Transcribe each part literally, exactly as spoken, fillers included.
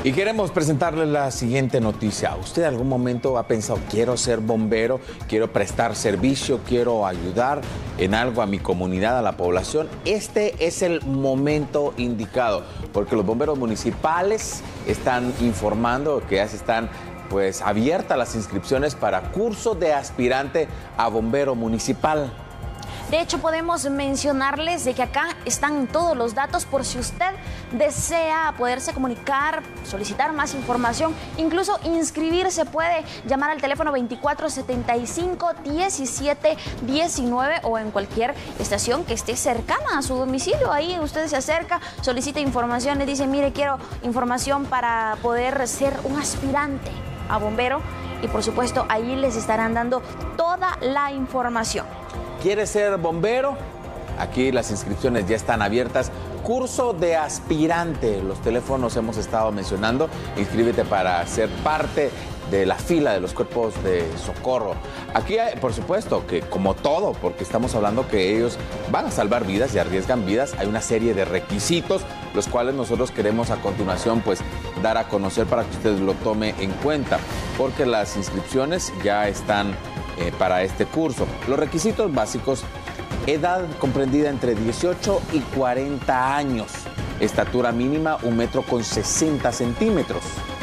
Y queremos presentarles la siguiente noticia. ¿Usted en algún momento ha pensado, quiero ser bombero, quiero prestar servicio, quiero ayudar en algo a mi comunidad, a la población? Este es el momento indicado, porque los bomberos municipales están informando que ya se están pues abiertas las inscripciones para curso de aspirante a bombero municipal. De hecho, podemos mencionarles de que acá están todos los datos por si usted desea poderse comunicar, solicitar más información, incluso inscribirse. Puede llamar al teléfono veinticuatro setenta y cinco diecisiete diecinueve o en cualquier estación que esté cercana a su domicilio. Ahí usted se acerca, solicita información, le dice, mire, quiero información para poder ser un aspirante a bombero y por supuesto ahí les estarán dando toda la información. ¿Quiere ser bombero? Aquí las inscripciones ya están abiertas. Curso de aspirante. Los teléfonos hemos estado mencionando. Inscríbete para ser parte de la fila de los cuerpos de socorro. Aquí hay, por supuesto, que como todo, porque estamos hablando que ellos van a salvar vidas y arriesgan vidas, hay una serie de requisitos, los cuales nosotros queremos a continuación pues dar a conocer para que usted lo tome en cuenta, porque las inscripciones ya están Eh, para este curso. Los requisitos básicos: edad comprendida entre dieciocho y cuarenta años, estatura mínima un metro con sesenta centímetros.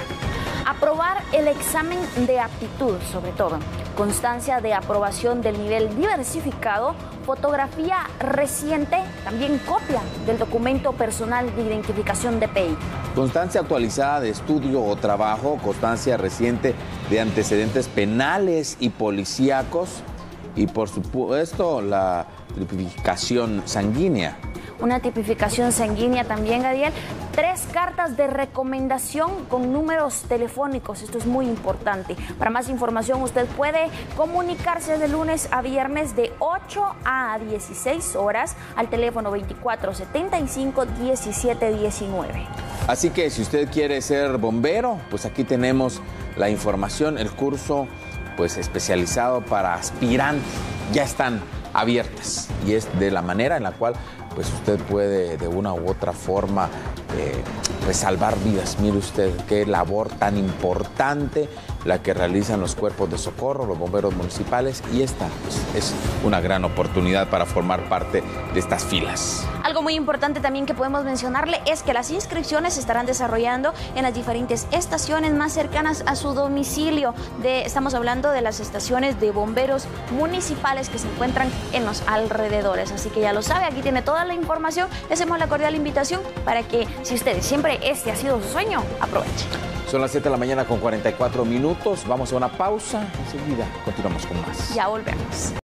Aprobar el examen de aptitud, sobre todo, constancia de aprobación del nivel diversificado, fotografía reciente, también copia del documento personal de identificación D P I. Constancia actualizada de estudio o trabajo, constancia reciente de antecedentes penales y policíacos y por supuesto la tipificación sanguínea. Una tipificación sanguínea también, Gadiel. Tres cartas de recomendación con números telefónicos. Esto es muy importante. Para más información usted puede comunicarse de lunes a viernes de ocho a dieciséis horas al teléfono veinticuatro setenta y cinco diecisiete diecinueve. Así que si usted quiere ser bombero, pues aquí tenemos la información, el curso pues especializado para aspirantes. Ya están abiertas y es de la manera en la cual pues usted puede de una u otra forma eh, pues salvar vidas. Mire usted qué labor tan importante la que realizan los cuerpos de socorro, los bomberos municipales, y esta pues, es una gran oportunidad para formar parte de estas filas. Algo muy importante también que podemos mencionarle es que las inscripciones se estarán desarrollando en las diferentes estaciones más cercanas a su domicilio. De, estamos hablando de las estaciones de bomberos municipales que se encuentran en los alrededores. Así que ya lo sabe, aquí tiene toda la información. Le hacemos la cordial invitación para que, si usted siempre este ha sido su sueño, aproveche. Son las siete de la mañana con cuarenta y cuatro minutos. Vamos a una pausa. Enseguida continuamos con más. Ya volvemos.